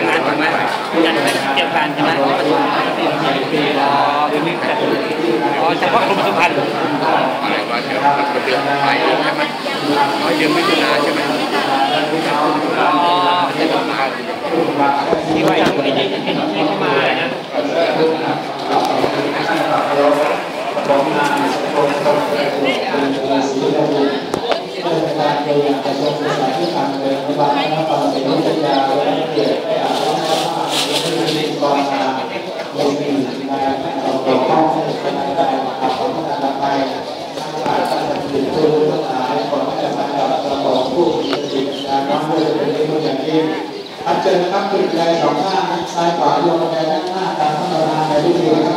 งานถูกไหมจัดเกี่ยวกันใช่ไหมอ๋อเฉพาะกรมสุพรรณอะไรว่าเดี๋ยวมันเดือนไปใช่ไหมเดือนมิถุนาใช่ไหมที่ว่าอย่างนี้ที่เข้ามานะของงานกรมการศาสนาการเรียนกระทรวงศึกษาธิการเรียนวิทยาและความเป็นวิทยาและเกียรติให้อาภาพในกองงานในปีในเกี่ยวข้องในการขับของการไปทั้งหลายการติดตัวทั้งหลายของการประกอบระบบผู้มีจิตการน้อมด้วยเป็นอย่างยิ่งอันเชิญนักขึ้นใจสองข้างซ้ายขวาลงไปด้านหน้าการพัฒนาในวิธี